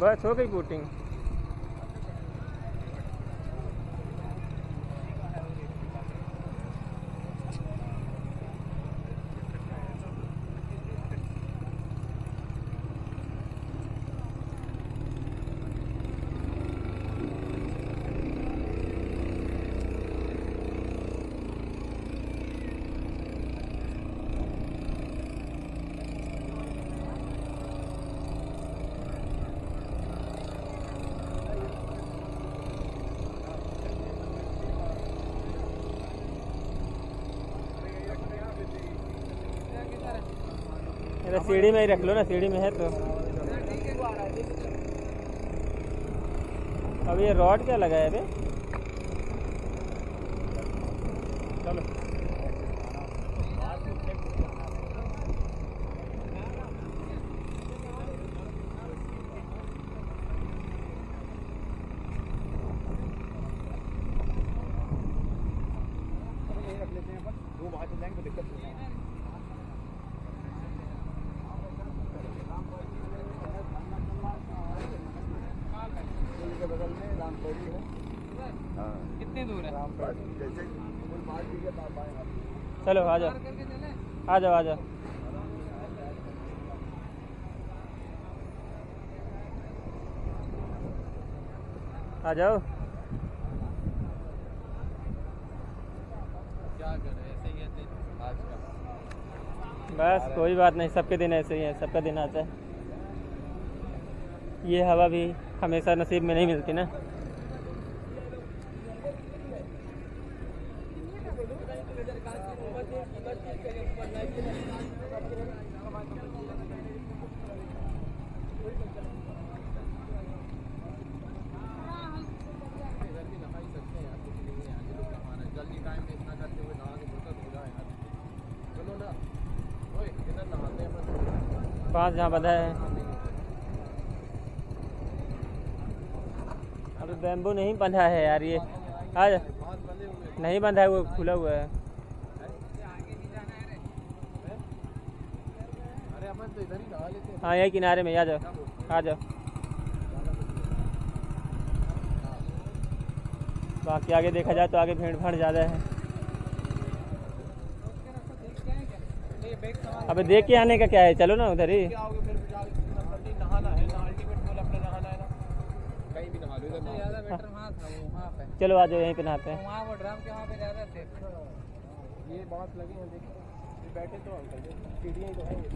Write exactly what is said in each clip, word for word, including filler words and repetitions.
बस हो गई बोटिंग। सीढ़ी में ही रख लो ना, सीढ़ी में है तो। अब ये रॉड क्या लगा है अबे? चलो रख लेते हैं अपन, दो बाहर चल जाएंगे तो दिक्कत नहीं है। बगल में रामपुरी है। हाँ। कितनी दूर है? जैसे चलो आ जाओ आ जाओ आ जाओ। आ जाओ। क्या करें, ऐसे ही है आज का। बस कोई बात नहीं, सबके दिन ऐसे ही है, सबका दिन आता है। ये हवा भी हमेशा नसीब में नहीं मिलती ना। जल्दी टाइम वेस्ट ना करते हुए नहा के फुर्सत हो जाए। चलो ना, ओए इधर नहाते हैं। पाँच जहाँ बंधा है। अभी बैम्बू नहीं बंधा है यार, ये आज नहीं बंधा है, वो खुला हुआ है। अरे अपन तो इधर ही नहा लेते हैं। हाँ यही किनारे में, आ जाओ आ जाओ। बाकी आगे देखा जाए तो आगे भीड़ भाड़ ज़्यादा है। अबे देख के आने का क्या है, चलो ना उधर ही। चलो आ जाओ, यहीं पे नहाते हैं। वहाँ वो ड्रम के वहाँ पे ज़्यादा थे। ये बात लगी है, देखो बैठे तो अंकल सीढ़ियाँ तो हैं।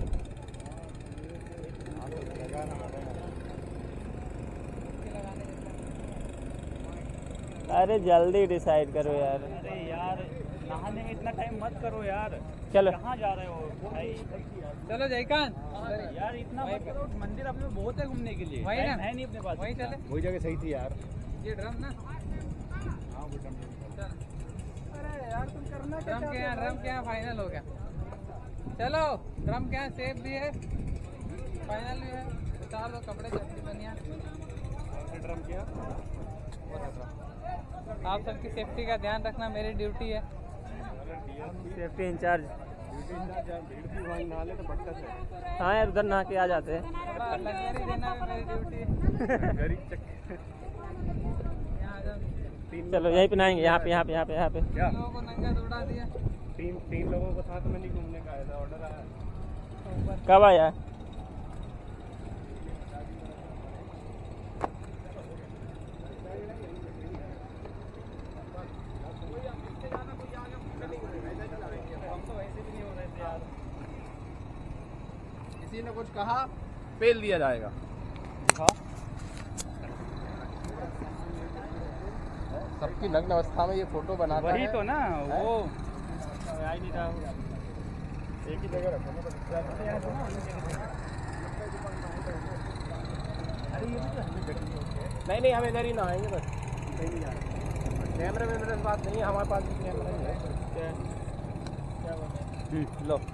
अरे जल्दी डिसाइड करो यार। अरे यार नहाने में इतना टाइम मत करो यार। चलो कहाँ जा रहे हो भाई? चलो जयकांत यार, इतना मत करो। मंदिर अपने बहुत है घूमने के लिए, वही ना है नहीं अपने पास। वही चले, वही जगह सही थी यार। ये ड्रम ना, हाँ वो ड्रम। अरे यार तुम करना क्या? ड्रम के यहाँ, ड्रम के यहाँ फाइनल हो गया। चलो ड्रम के यहाँ सेफ भी है, फाइनल भी है। उतार लो कपड़े जल्दी बनिया। ड्रम के यहाँ आप सबकी सेफ्टी का ध्यान रखना मेरी ड्यूटी है। Safety in charge. हाँ यार उधर नहा के आ जाते हैं। चलो यहीं पे नहाएंगे, यहाँ पे यहाँ पे यहाँ पे यहाँ पे। क्या लोगों को नंगा दौड़ा दिया? तीन तीन लोगों को साथ में नहीं घूमने का आया, ऑर्डर आया। कब आया? किसी ने कुछ कहा पेल दिया जाएगा। सबकी नग्न अवस्था में ये फोटो बनाता वही है। तो ना वो आ ही नहीं रहा। एक ही जगह रखो नहीं नहीं, हम इधर ही नहाएंगे बस। कैमरे में मेरे पास नहीं है, हमारे पास भी कैमरा नहीं है। क्या क्या लो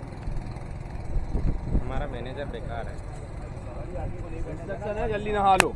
हमारा मैनेजर बेकार है। जल्दी नहा लो।